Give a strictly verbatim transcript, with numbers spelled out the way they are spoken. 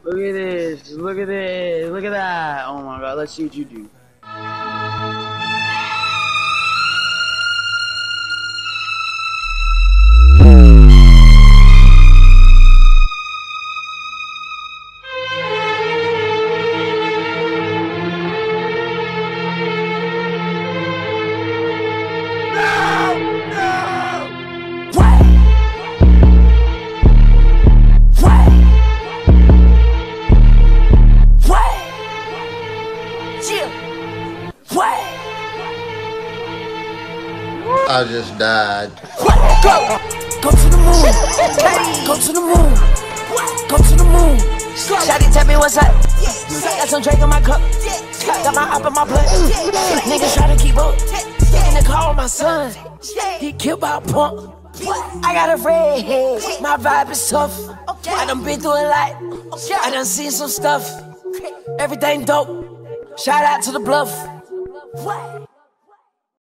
Look at this. Look at this. Look at that. Oh my god. Let's see what you do. I just died. Go! Go to the moon! Go to the moon! Go to the moon! Shawty tell me what's up. Got some drink in my cup. Got my up in my blood. Niggas try to keep up. In the car with my son. He killed by a pump. I got a red head. My vibe is tough. I done been through a lot. I done seen some stuff. Everything dope. Shout out to the bluff.